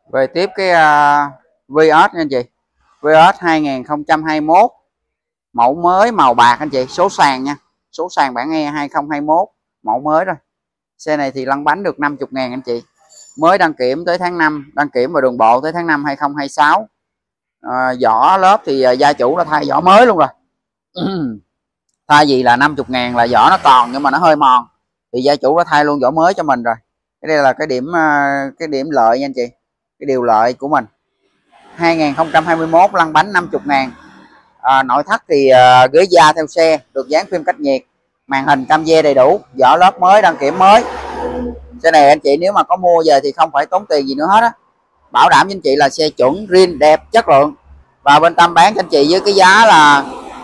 Về tiếp cái Vios nha anh chị. Vios 2021 mẫu mới màu bạc anh chị, số sàn nha, số sàn bản E 2021 mẫu mới rồi. Xe này thì lăn bánh được 50.000 anh chị, mới đăng kiểm tới tháng 5, đăng kiểm vào đường bộ tới tháng 5 2026. Vỏ lớp thì gia chủ đã thay vỏ mới luôn rồi. Thay vì là 50.000 là vỏ nó còn nhưng mà nó hơi mòn thì gia chủ đã thay luôn vỏ mới cho mình rồi. Cái đây là cái điểm lợi nha anh chị, cái điều lợi của mình. 2021 lăn bánh 50.000. Nội thất thì ghế da theo xe, được dán phim cách nhiệt, màn hình cam dê đầy đủ, vỏ lớp mới, đăng kiểm mới. Xe này anh chị nếu mà có mua về thì không phải tốn tiền gì nữa hết á, bảo đảm với anh chị là xe chuẩn, riêng, đẹp, chất lượng. Và bên Tâm bán cho anh chị với cái giá là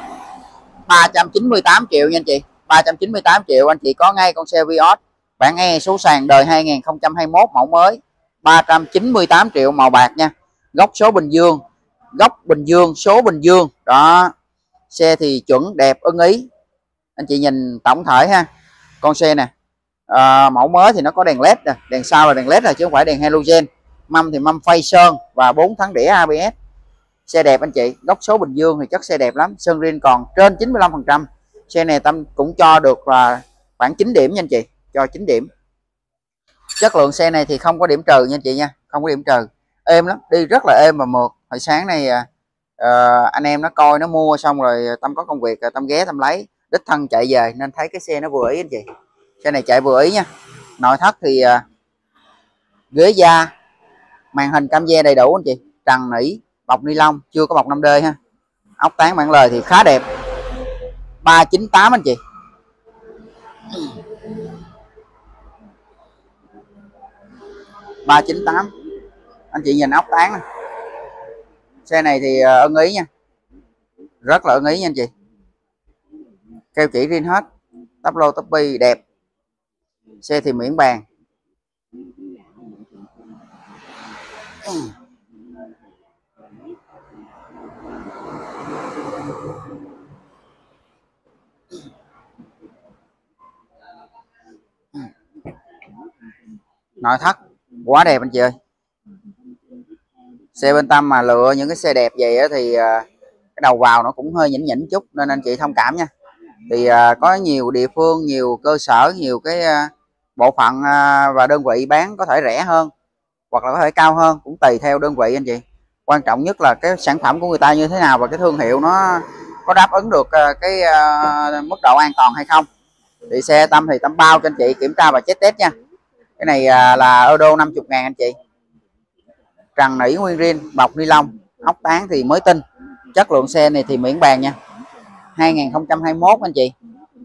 398 triệu nha anh chị. 398 triệu anh chị có ngay con xe Vios bản E số sàn đời 2021 mẫu mới. 398 triệu màu bạc nha. Gốc số Bình Dương, gốc Bình Dương, số Bình Dương đó. Xe thì chuẩn, đẹp, ưng ý. Anh chị nhìn tổng thể ha. Con xe nè, mẫu mới thì nó có đèn led nè, đèn sau là đèn led rồi chứ không phải đèn halogen. Mâm thì mâm phay sơn và 4 tháng đĩa ABS. Xe đẹp anh chị, gốc số Bình Dương thì chất xe đẹp lắm, sơn riêng còn trên 95%. Xe này Tâm cũng cho được là khoảng 9 điểm nha anh chị, cho 9 điểm. Chất lượng xe này thì không có điểm trừ nha anh chị nha, không có điểm trừ, êm lắm, đi rất là êm và mượt. Hồi sáng này anh em nó coi nó mua xong rồi Tâm có công việc Tâm ghé Tâm lấy, đích thân chạy về nên thấy cái xe nó vừa ý anh chị. Xe này chạy vừa ý nha. Nội thất thì ghế da, màn hình cam dê đầy đủ anh chị, trần nỉ, bọc ni lông, chưa có bọc 5D ha. Ốc tán bản lời thì khá đẹp. 398 anh chị. Ba chín tám anh chị nhìn ốc tán này. Xe này thì ưng ý nha, rất là ưng ý nha anh chị. Keo chỉ riêng hết, tắp lô tắp bi đẹp. Xe thì miễn bàn. Nội thất quá đẹp anh chị ơi. Xe bên Tâm mà lựa những cái xe đẹp vậy thì cái đầu vào nó cũng hơi nhỉnh nhỉnh chút nên anh chị thông cảm nha. Thì có nhiều địa phương, nhiều cơ sở, nhiều cái bộ phận và đơn vị bán có thể rẻ hơn hoặc là có thể cao hơn, cũng tùy theo đơn vị anh chị. Quan trọng nhất là cái sản phẩm của người ta như thế nào và cái thương hiệu nó có đáp ứng được cái mức độ an toàn hay không. Thì xe Tâm thì Tâm bao cho anh chị kiểm tra và check test nha. Cái này là Euro 50.000 anh chị, trần nỉ nguyên riêng, bọc ni lông, ốc tán thì mới tinh. Chất lượng xe này thì miễn bàn nha. 2021 anh chị.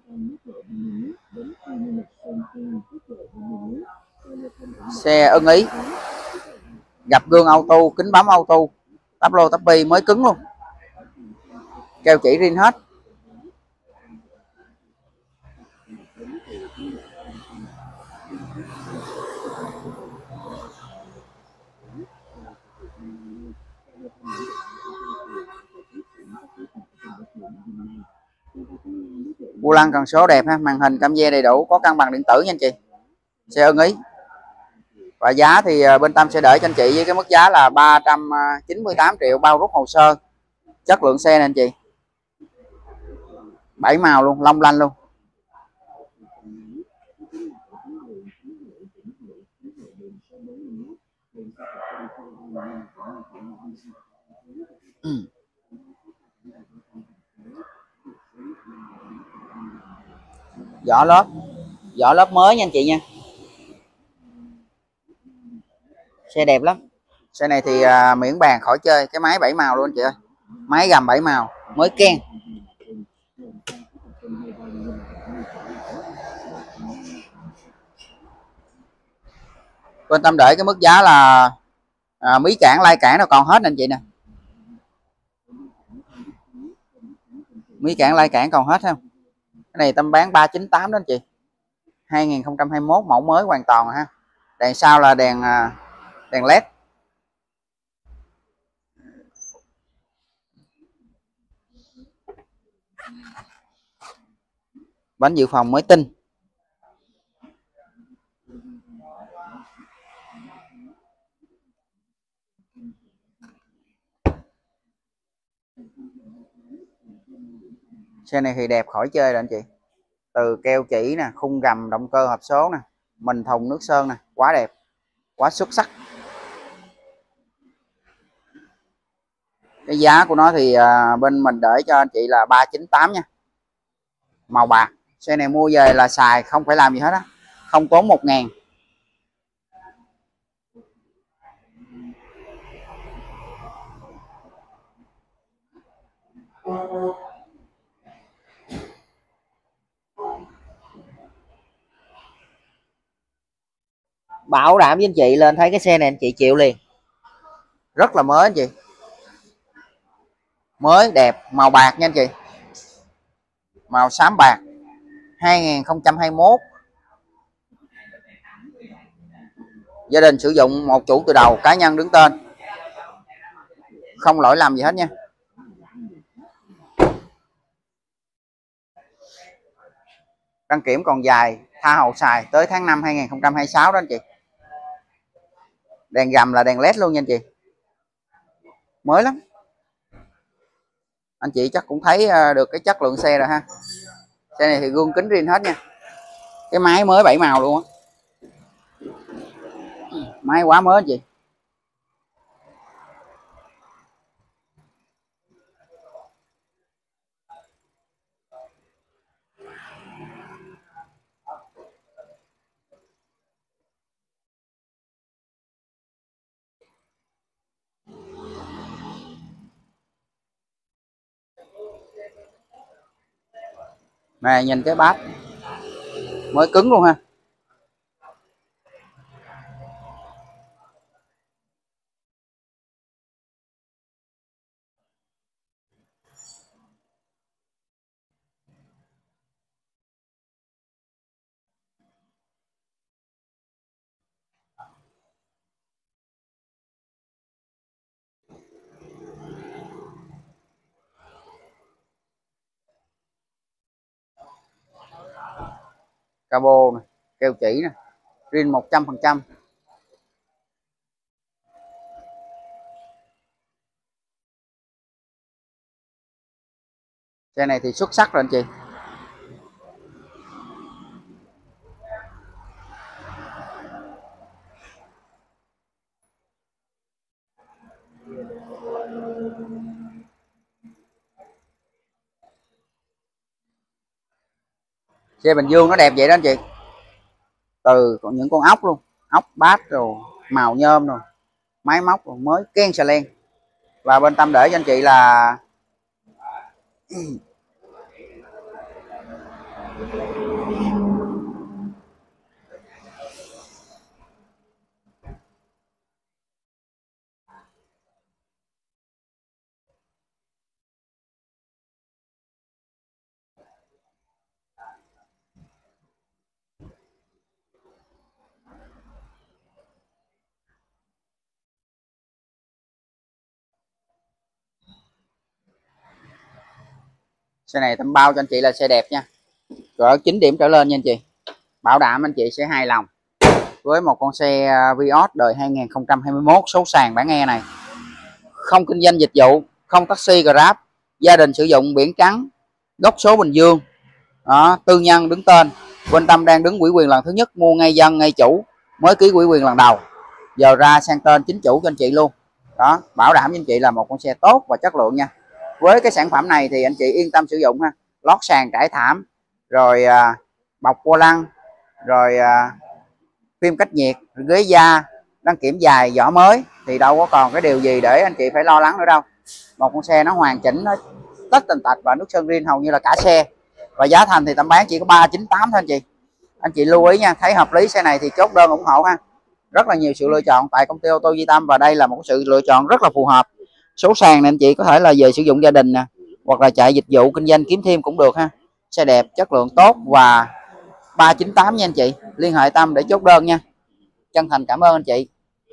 Xe ưng ý, gập gương auto, kính bấm auto, tắp lô tắp bi mới cứng luôn, keo chỉ riêng hết. Vô lăng cần số đẹp ha, màn hình cam dê đầy đủ, có cân bằng điện tử nha anh chị. Xe ưng ý. Và giá thì bên Tâm sẽ để cho anh chị với cái mức giá là 398 triệu bao rút hồ sơ. Chất lượng xe này anh chị, 7 màu luôn, long lanh luôn. Vỏ lớp mới nha anh chị nha. Xe đẹp lắm. Xe này thì miễn bàn khỏi chơi, cái máy 7 màu luôn anh chị ơi, máy gầm 7 màu mới ken. Bên Tâm để cái mức giá là mí cản lai cản nó còn hết nè anh chị nè, mí cản lai cản còn hết không. Cái này Tâm bán 398 đó anh chị. 2021 mẫu mới hoàn toàn ha. Đèn sau là đèn led. Bánh dự phòng mới tinh. Xe này thì đẹp khỏi chơi rồi anh chị. Từ keo chỉ nè, khung gầm, động cơ hộp số nè, mình thùng nước sơn nè, quá đẹp, quá xuất sắc. Cái giá của nó thì bên mình để cho anh chị là 398 nha. Màu bạc. Xe này mua về là xài không phải làm gì hết á, không tốn 1.000. Bảo đảm với anh chị, lên thấy cái xe này anh chị chịu liền. Rất là mới anh chị, mới đẹp, màu bạc nha anh chị, màu xám bạc, 2021. Gia đình sử dụng một chủ từ đầu, cá nhân đứng tên, không lỗi lầm gì hết nha. Đăng kiểm còn dài, tha hồ xài tới tháng 5 2026 đó anh chị. Đèn gầm là đèn led luôn nha anh chị, mới lắm. Anh chị chắc cũng thấy được cái chất lượng xe rồi ha. Xe này thì gương kính riêng hết nha, cái máy mới 7 màu luôn á, máy quá mới anh chị. Này nhìn cái bát mới cứng luôn ha. Cabo này, keo chỉ nè, riêng 100%. Xe này thì xuất sắc rồi anh chị. Xe Bình Dương nó đẹp vậy đó anh chị, từ còn những con ốc luôn, ốc bát rồi, màu nhôm rồi, máy móc rồi, mới ken xà len. Và bên Tâm để cho anh chị là xe này Tâm bao cho anh chị là xe đẹp nha, cỡ 9 điểm trở lên nha anh chị, bảo đảm anh chị sẽ hài lòng với một con xe Vios đời 2021 số sàn bản E này. Không kinh doanh dịch vụ, không taxi Grab, gia đình sử dụng, biển trắng, gốc số Bình Dương đó, tư nhân đứng tên. Bên Tâm đang đứng ủy quyền lần thứ nhất, mua ngay dân ngay chủ, mới ký ủy quyền lần đầu, giờ ra sang tên chính chủ cho anh chị luôn đó. Bảo đảm với anh chị là một con xe tốt và chất lượng nha. Với cái sản phẩm này thì anh chị yên tâm sử dụng ha, lót sàn trải thảm, rồi bọc vô lăng, rồi phim cách nhiệt, ghế da, đăng kiểm dài, vỏ mới thì đâu có còn cái điều gì để anh chị phải lo lắng nữa đâu. Một con xe nó hoàn chỉnh, nó tất tần tạch và nước sơn riêng hầu như là cả xe. Và giá thành thì Tâm bán chỉ có 398 thôi anh chị. Anh chị lưu ý nha, thấy hợp lý xe này thì chốt đơn ủng hộ ha. Rất là nhiều sự lựa chọn tại công ty ô tô Duy Tâm và đây là một sự lựa chọn rất là phù hợp. Số sàn này anh chị có thể là về sử dụng gia đình nè, hoặc là chạy dịch vụ kinh doanh kiếm thêm cũng được ha. Xe đẹp, chất lượng tốt và 398 nha anh chị. Liên hệ Tâm để chốt đơn nha. Chân thành cảm ơn anh chị.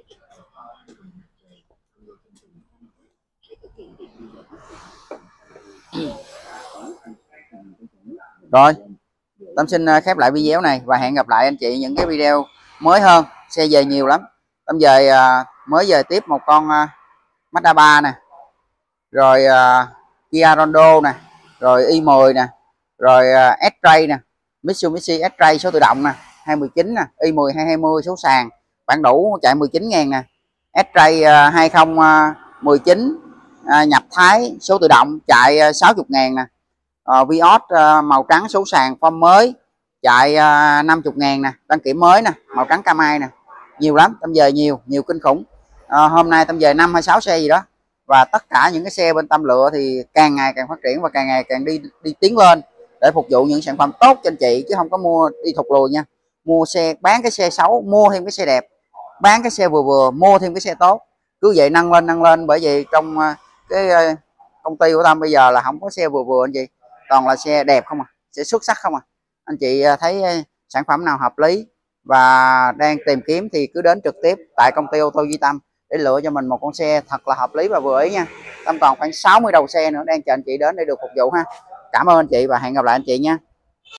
Rồi, Tâm xin khép lại video này và hẹn gặp lại anh chị những cái video mới hơn. Xe về nhiều lắm. Tâm về mới về tiếp một con Mazda 3 nè, rồi Kia Rondo nè, rồi i10 nè, rồi S-Ray nè, Mitsubishi S-Ray số tự động nè, 2019 nè, i10 220 số sàn, bản đủ chạy 19.000 nè, S-Ray 2019 nhập Thái số tự động chạy 60.000 nè, Vios màu trắng số sàn form mới chạy 50.000 nè, đăng kiểm mới nè, màu trắng cam ai nè, nhiều lắm. Tâm về nhiều kinh khủng. Hôm nay Tâm về 5 hay 6 xe gì đó, và tất cả những cái xe bên Tâm lựa thì càng ngày càng phát triển và càng ngày càng đi tiến lên để phục vụ những sản phẩm tốt cho anh chị, chứ không có mua đi thụt lùi nha. Mua xe, bán cái xe xấu, mua thêm cái xe đẹp, bán cái xe vừa vừa, mua thêm cái xe tốt, cứ vậy nâng lên. Bởi vì trong cái công ty của Tâm bây giờ là không có xe vừa vừa anh chị, toàn là xe đẹp không à, xe xuất sắc không à. Anh chị thấy sản phẩm nào hợp lý và đang tìm kiếm thì cứ đến trực tiếp tại công ty ô tô Duy Tâm để lựa cho mình một con xe thật là hợp lý và vừa ý nha. Tâm còn khoảng 60 đầu xe nữa đang chờ anh chị đến để được phục vụ ha. Cảm ơn anh chị và hẹn gặp lại anh chị nha.